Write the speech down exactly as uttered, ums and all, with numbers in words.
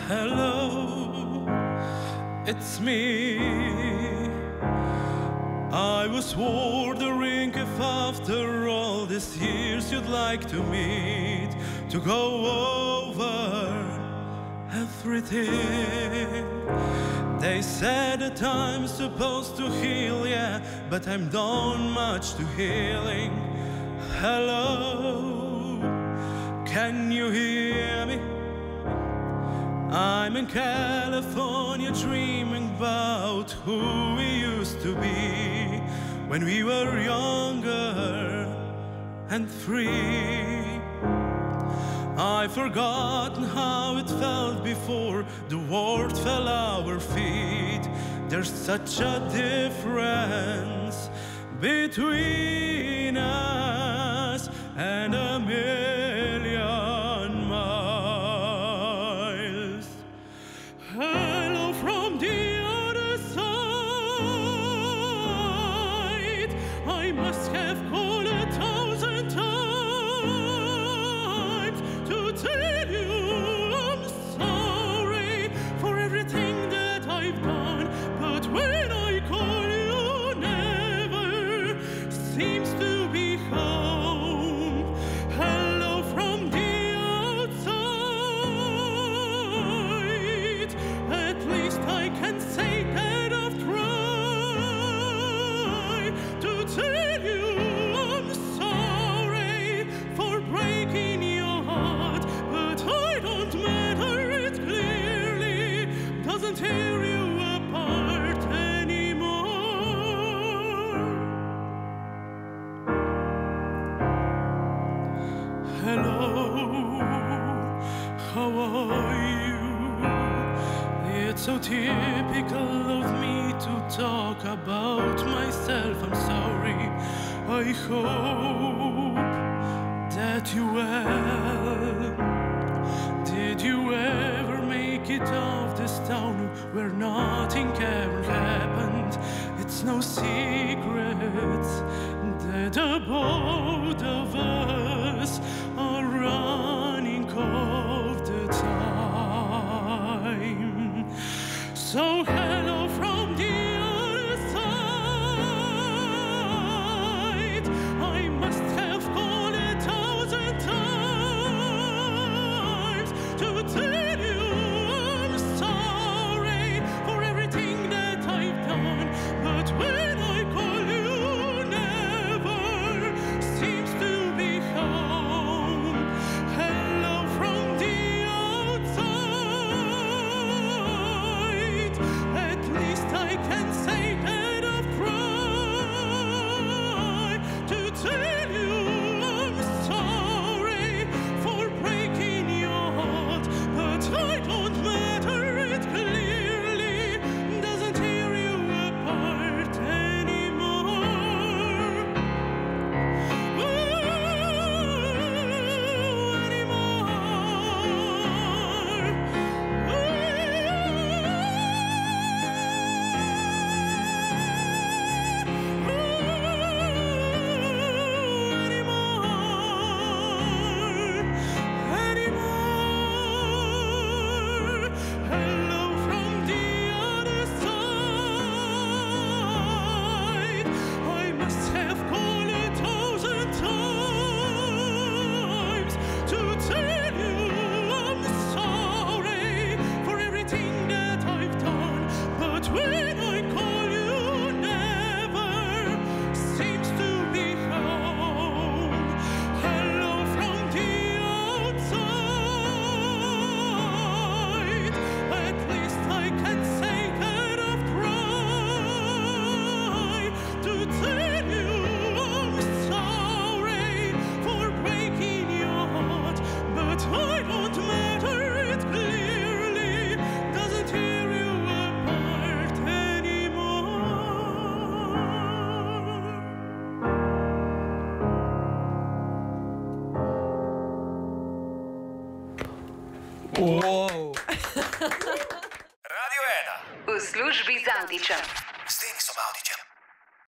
Hello, it's me. I was wondering if after all these years you'd like to meet, to go over everything. They said that I'm supposed to heal, yeah, but I'm done much to healing. Hello, can you hear me? I'm in California dreaming about who we used to be when we were younger and free. I've forgotten how it felt before the world fell at our feet. There's such a difference between us and a million miles. Hello from the other side. I must have called a thousand times to tell you I'm sorry for everything that I've done, but when I call you, never seems to be home. Hello from the outside. At least I can say that I've tried to tell you I'm sorry for breaking your heart, but I don't matter, it clearly doesn't tear you apart anymore. Hello, how are you? It's so typical of me to talk about myself. I'm sorry. I hope that you well. Did you ever make it out of this town where nothing ever happened? It's no secret that the both of us are running out of time. So hello from the other side. I must have called a thousand times to tell you I'm sorry for everything that I've done, but when I call you, never seems to be home. Hello from the outside. At least I can say that I've tried to tell you I'm sorry for breaking your heart, but I don't matter, it clearly doesn't tear you apart anymore. Ooh, anymore. Anymore. Hello from the other side. I must have called a thousand times to tell you I'm sorry for everything that I've done, but when I call you, never seems to be home. Hello from the outside. At least I can say that I've tried to tell you I'm sorry for breaking your heart, but I don't matter, it clearly doesn't tear you apart anymore. Wow. Radio Ena. V službi z Antičem.